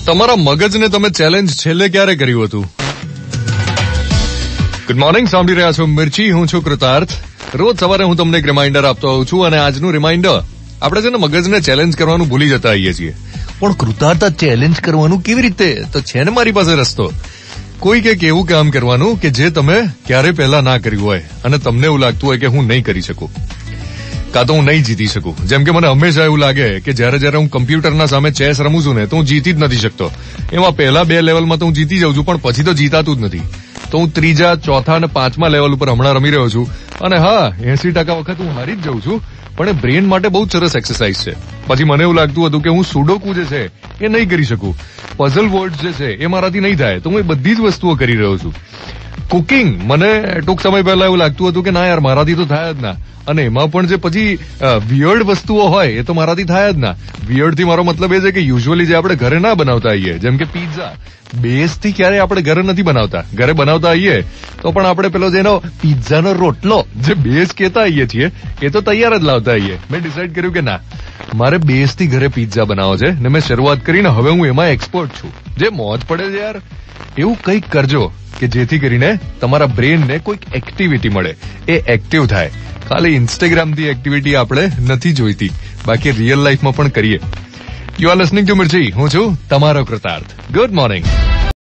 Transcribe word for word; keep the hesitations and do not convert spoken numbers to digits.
તમારા મગજને તમે ચેલેન્જ છેલ્લે ક્યારે કર્યું હતું? ગુડ મોર્નિંગ, સાંભળી રહ્યા છો મિર્ચી. હું છું કૃતાર્થ. રોજ સવારે હું તમને એક રિમાઇન્ડર આપતો હોઉં છું અને આજનું રિમાઇન્ડર, આપણે છે ને મગજને ચેલેન્જ કરવાનું ભૂલી જતા આવીએ છીએ. પણ કૃતાર્થ, ચેલેન્જ કરવાનું કેવી રીતે? તો છે ને મારી પાસે રસ્તો. કોઈ કંઈક એવું કામ કરવાનું કે જે તમે ક્યારે પહેલા ના કર્યું હોય અને તમને એવું લાગતું હોય કે હું નહીં કરી શકું, કાં તો હું નહીં જીતી શકું. જેમ કે મને હંમેશા એવું લાગે કે જયારે જયારે હું કમ્પ્યુટરના સામે ચેસ રમું છું ને તો હું જીતી જ નથી શકતો. એમાં પહેલા બે લેવલમાં તો હું જીતી જાઉં છું, પણ પછી તો જીતાતું જ નથી. તો હું ત્રીજા, ચોથા અને પાંચમા લેવલ ઉપર હમણાં રમી રહ્યો છું અને હા, એસી ટકા વખત હું હારી જ જાઉં છું. પણ એ બ્રેન માટે બહુ સરસ એક્સરસાઇઝ છે. પછી મને એવું લાગતું હતું કે હું સુડોકુ જે છે એ નહીં કરી શકું, પઝલ વર્ડ જે છે એ મારાથી નહીં થાય, તો હું એ બધી જ વસ્તુઓ કરી રહ્યો છું. કુકિંગ, મને ટૂંક સમય પહેલા એવું લાગતું હતું કે ના યાર, મારાથી તો થાય જ ના. અને એમાં પણ જે પછી વિયર્ડ વસ્તુઓ હોય એ તો મારાથી થાય જ ના. વિયર્ડ થી મારો મતલબ એ છે કે યુઝ્યુઅલી જે આપણે ઘરે ના બનાવતા આવીએ, જેમ કે પીઝા, બેઝ થી ક્યારે આપણે ઘરે નથી બનાવતા. ઘરે બનાવતા આવીએ તો પણ આપણે પેલો જેનો પીઝાનો રોટલો જે બેઝ કહેતા આવીએ છીએ એ તો તૈયાર જ લાવતા આવીએ. મેં ડિસાઇડ કર્યું કે ના, મારે બેઝ થી ઘરે પીઝા બનાવો છે ને મેં શરૂઆત કરીને હવે હું એમાં એક્સપર્ટ છું. જે મોજ પડે છે યાર, એવું કંઈક કરજો કે જેથી કરીને તમારા બ્રેનને કોઈક એક્ટિવિટી મળે, એ એક્ટિવ થાય. ખાલી ઇન્સ્ટાગ્રામથી એક્ટિવિટી આપણે નથી જોઈતી, બાકી રિયલ લાઈફમાં પણ કરીએ. You are listening to Mirchi. હું છું તમારો કૃતાર્થ. Good morning.